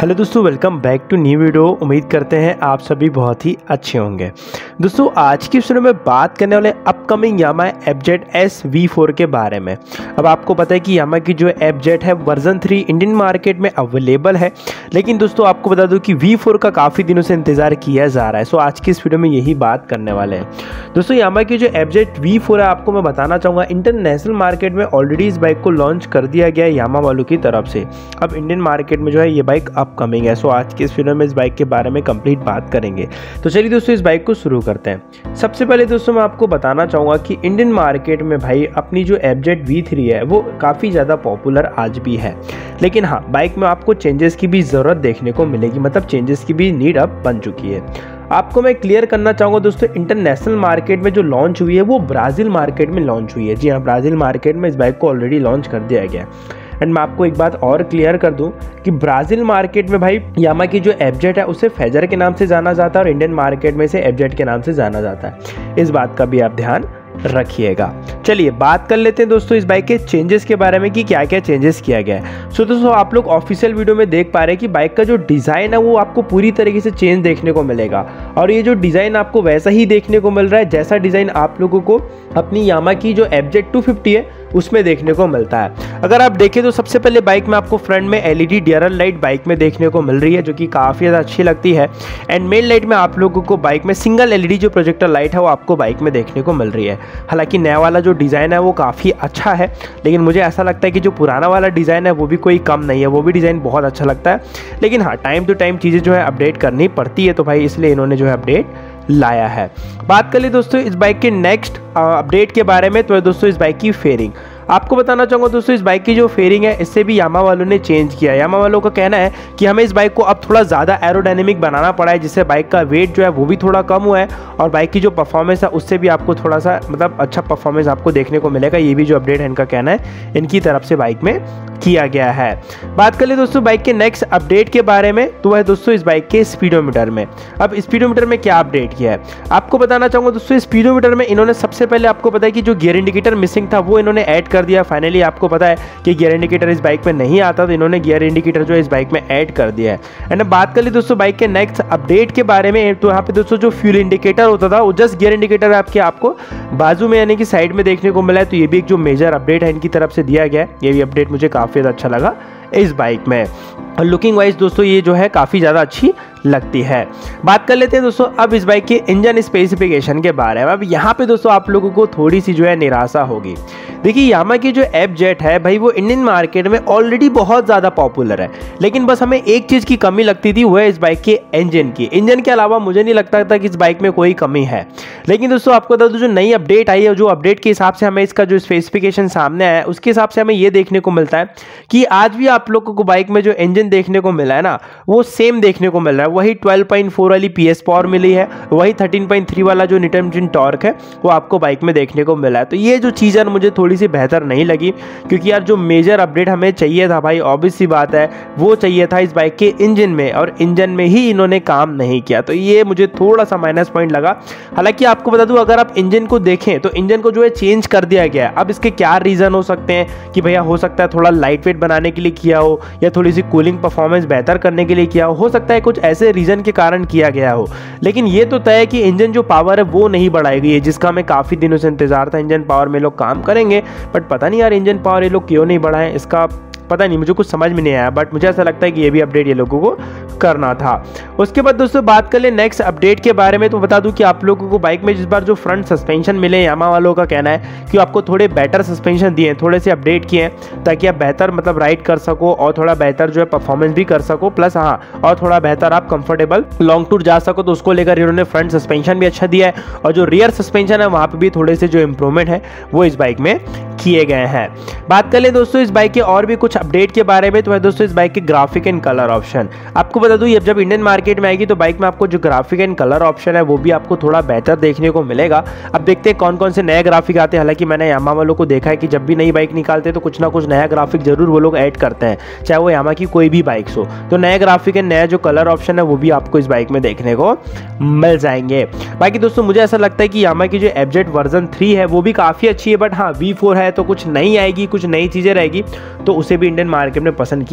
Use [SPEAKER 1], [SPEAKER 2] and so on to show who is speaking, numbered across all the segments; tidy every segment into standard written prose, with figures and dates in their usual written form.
[SPEAKER 1] Hello दोस्तों, welcome back to new video. उम्मीद करते हैं आप सभी बहुत ही अच्छे होंगे। दोस्तों आज की वीडियो में बात करने वाले अपकमिंग यामा एफजेड एस V4 के बारे में। अब आपको पता है कि यामा की जो एफजेड है वर्जन 3 इंडियन मार्केट में अवेलेबल है, लेकिन दोस्तों आपको बता दूं कि V4 का काफ़ी दिनों से इंतज़ार किया जा रहा है। सो आज की इस वीडियो में यही बात करने वाले हैं। दोस्तों यामा की जो एफजेड V4 है, आपको मैं बताना चाहूँगा इंटरनेशनल मार्केट में ऑलरेडी इस बाइक को लॉन्च कर दिया गया है यामा वालों की तरफ से। अब इंडियन मार्केट में जो है ये बाइक अपकमिंग है। सो आज की इस वीडियो में इस बाइक के बारे में कंप्लीट बात करेंगे। तो चलिए दोस्तों इस बाइक को शुरू करते हैं। सबसे पहले दोस्तों मैं आपको बताना चाहूँगा कि इंडियन मार्केट में भाई अपनी जो एफजेड V3 है वो काफ़ी ज़्यादा पॉपुलर आज भी है, लेकिन हाँ बाइक में आपको चेंजेस की भी ज़रूरत देखने को मिलेगी, मतलब चेंजेस की भी नीड अब बन चुकी है। आपको मैं क्लियर करना चाहूँगा दोस्तों, इंटरनेशनल मार्केट में जो लॉन्च हुई है वो ब्राज़ील मार्केट में लॉन्च हुई है। जी हाँ, ब्राज़ील मार्केट में इस बाइक को ऑलरेडी लॉन्च कर दिया गया है। एंड मैं आपको एक बात और क्लियर कर दूं कि ब्राज़ील मार्केट में भाई यामा की जो एफजेड है उसे फेजर के नाम से जाना जाता है और इंडियन मार्केट में इसे एफजेड के नाम से जाना जाता है। इस बात का भी आप ध्यान रखिएगा। चलिए बात कर लेते हैं दोस्तों इस बाइक के चेंजेस के बारे में कि क्या क्या चेंजेस किया गया है। सो दोस्तों आप लोग ऑफिशियल वीडियो में देख पा रहे हैं कि बाइक का जो डिज़ाइन है वो आपको पूरी तरीके से चेंज देखने को मिलेगा, और ये जो डिज़ाइन आपको वैसा ही देखने को मिल रहा है जैसा डिज़ाइन आप लोगों को अपनी यामा की जो एफजेड 250 है उसमें देखने को मिलता है। अगर आप देखें तो सबसे पहले बाइक में आपको फ्रंट में LED डियर लाइट बाइक में देखने को मिल रही है, जो कि काफ़ी ज़्यादा अच्छी लगती है। एंड मेन लाइट में आप लोगों को बाइक में सिंगल LED जो प्रोजेक्टर लाइट है वो आपको बाइक में देखने को मिल रही है। हालांकि नया वाला जो डिज़ाइन है वो काफ़ी अच्छा है, लेकिन मुझे ऐसा लगता है कि जो पुराना वाला डिज़ाइन है वो भी कोई कम नहीं है, वो भी डिज़ाइन बहुत अच्छा लगता है। लेकिन हाँ टाइम टू टाइम चीज़ें जो है अपडेट करनी पड़ती है, तो भाई इसलिए इन्होंने जो है अपडेट लाया है। बात कर ले दोस्तों इस बाइक के नेक्स्ट अपडेट के बारे में, तो दोस्तों इस बाइक की फेयरिंग आपको बताना चाहूँगा। दोस्तों इस बाइक की जो फेयरिंग है इससे भी यामा वालों ने चेंज किया है। यामा वालों का कहना है कि हमें इस बाइक को अब थोड़ा ज़्यादा एरोडायनेमिक बनाना पड़ा है, जिससे बाइक का वेट जो है वो भी थोड़ा कम हुआ है और बाइक की जो परफॉर्मेंस है उससे भी आपको थोड़ा सा मतलब अच्छा परफॉर्मेंस आपको देखने को मिलेगा। ये भी जो अपडेट है इनका कहना है इनकी तरफ से बाइक में किया गया है। बात कर ले दोस्तों बाइक के नेक्स्ट अपडेट के बारे में, तो वह दोस्तों इस बाइक के स्पीडोमीटर में। अब स्पीडोमीटर में क्या अपडेट किया है आपको बताना चाहूँगा। दोस्तों स्पीडोमीटर में इन्होंने सबसे पहले आपको पता है कि जो गियर इंडिकेटर मिसिंग था वो इन्होंने ऐड कर दिया। फाइनली आपको पता है कि गियर इंडिकेटर इस बाइक में नहीं आता, तो इन्होंने गियर इंडिकेटर जो है इस बाइक में ऐड कर दिया है। एंड बात कर ली दोस्तों बाइक के नेक्स्ट अपडेट के बारे में, तो यहाँ पे दोस्तों जो फ्यूल इंडिकेटर होता था वो जस्ट गियर इंडिकेटर आपको बाजू में यानी कि साइड में देखने को मिला है। तो ये भी एक जो मेजर अपडेट है इनकी तरफ से दिया गया है। ये भी अपडेट मुझे काफ़ी अच्छा लगा इस बाइक में, और लुकिंग वाइज दोस्तों ये जो है काफ़ी ज़्यादा अच्छी लगती है। बात कर लेते हैं दोस्तों अब इस बाइक के इंजन स्पेसिफिकेशन के बारे में। अब यहाँ पे दोस्तों आप लोगों को थोड़ी सी जो है निराशा होगी। देखिए यामा की जो एफजेड है भाई वो इंडियन मार्केट में ऑलरेडी बहुत ज़्यादा पॉपुलर है, लेकिन बस हमें एक चीज़ की कमी लगती थी, वो है इस बाइक के इंजन की। इंजन के अलावा मुझे नहीं लगता था कि इस बाइक में कोई कमी है। लेकिन दोस्तों आपको बता दूं जो नई अपडेट आई है, जो अपडेट के हिसाब से हमें इसका जो स्पेसिफिकेशन सामने आया है उसके हिसाब से हमें ये देखने को मिलता है कि आज भी आप लोगों को बाइक में जो इंजन देखने को मिला है ना वो सेम देखने को मिल रहा है। वही 12.4 वाली PS पावर मिली है, वही 13.3 वाला जो न्यूटन मीटर टॉर्क है वो आपको बाइक में देखने को मिला है। तो ये जो चीज़ है मुझे थोड़ी सी बेहतर नहीं लगी, क्योंकि यार जो मेजर अपडेट हमें चाहिए था भाई ऑब्वियस सी बात है वो चाहिए था इस बाइक के इंजन में, और इंजन में ही इन्होंने काम नहीं किया। तो ये मुझे थोड़ा सा माइनस पॉइंट लगा। हालांकि आपको बता दूं अगर आप इंजन को देखें तो इंजन को जो है चेंज कर दिया गया है। अब इसके क्या रीज़न हो सकते हैं कि भैया हो सकता है थोड़ा लाइट वेट बनाने के लिए किया हो, या थोड़ी सी कूलिंग परफॉर्मेंस बेहतर करने के लिए किया हो सकता है कुछ ऐसे रीज़न के कारण किया गया हो। लेकिन ये तो तय है कि इंजन जो पावर है वो नहीं बढ़ाई गई है, जिसका हमें काफ़ी दिनों से इंतजार था। इंजन पावर में लोग काम करेंगे, बट पता नहीं यार इंजन पावर ये लोग क्यों नहीं बढ़ाएं, इसका पता नहीं, मुझे कुछ समझ में नहीं आया। बट मुझे ऐसा लगता है कि ये भी अपडेट ये लोगों को करना था। उसके बाद दोस्तों बात कर ले नेक्स्ट अपडेट के बारे में, तो बता दूं कि आप लोगों को बाइक में जिस बार जो फ्रंट सस्पेंशन मिले यामा वालों का कहना है कि आपको थोड़े बेटर सस्पेंशन दिए हैं, थोड़े से अपडेट किए हैं ताकि आप बेहतर मतलब राइड कर सको और थोड़ा बेहतर जो है परफॉर्मेंस भी कर सको, प्लस हाँ और थोड़ा बेहतर आप कंफर्टेबल लॉन्ग टूर जा सको। तो उसको लेकर इन्होंने फ्रंट सस्पेंशन भी अच्छा दिया है, और जो रियर सस्पेंशन है वहाँ पर भी थोड़े से जो इंप्रूवमेंट है वो इस बाइक में किए गए हैं। बात कर ले दोस्तों इस बाइक के और भी कुछ अपडेट के बारे में, तो है दोस्तों इस बाइक के ग्राफिक एंड कलर ऑप्शन। आपको बता दूं जब इंडियन मार्केट में आएगी तो बाइक में आपको जो ग्राफिक एंड कलर ऑप्शन है वो भी आपको थोड़ा बेहतर देखने को मिलेगा। अब देखते हैं कौन कौन से नए ग्राफिक आते हैं। हालांकि मैंने यामा वालों को देखा है कि जब भी नई बाइक निकालते हैं तो कुछ ना कुछ नया ग्राफिक जरूर वो लोग ऐड करते हैं, चाहे वो यामा की कोई भी बाइक्स हो। तो नए ग्राफिक एंड नया जो कलर ऑप्शन है वो भी आपको इस बाइक में देखने को मिल जाएंगे। बाकी दोस्तों मुझे ऐसा लगता है कि यामा की जो एफजेड वर्जन 3 है वो भी काफ़ी अच्छी है, बट हाँ V4 है तो कुछ नई आएगी, कुछ नई चीज़ें रहेगी, तो उसे भी इंडियन मार्केट में पसंद किया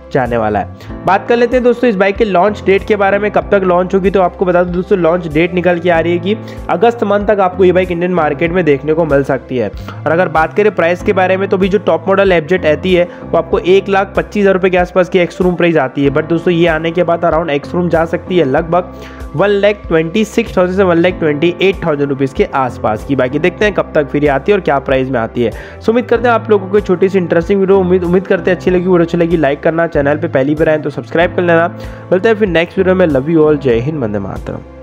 [SPEAKER 1] जाने वाला है। बात कर लेते हैं दोस्तों इस बाइक के लॉन्च डेट के बारे में, कब तक लॉन्च होगी। तो आपको बता दूं दोस्तों लॉन्च डेट निकल के आ रही है कि अगस्त मंथ तक आपको ये बाइक इंडियन मार्केट में देखने को मिल सकती है। और अगर बात करें प्राइस के बारे में तो भी जो टॉप मॉडल FZ आती है वो आपको 1,25,000 रुपये के आसपास की एक्स-शोरूम प्राइस आती है। बट दोस्तों ये आने के बाद अराउंड एक्स-शोरूम जा सकती है लगभग 1,26,000 से 1,28,000 रुपीज़ के आसपास की। बाकी देखते हैं कब तक फिर आती है और क्या प्राइस में आती है। सो उम्मीद करते हैं आप लोगों को छोटी सी इंटरेस्टिंग वीडियो उम्मीद करते हैं अच्छी लगी। वीडियो अच्छी लगी लाइक करना, चैनल पे पहली बार आए तो सब्सक्राइब कर लेना। मिलते हैं फिर नेक्स्ट वीडियो में। लव यू ऑल, जय हिंद, वंदे मातरम।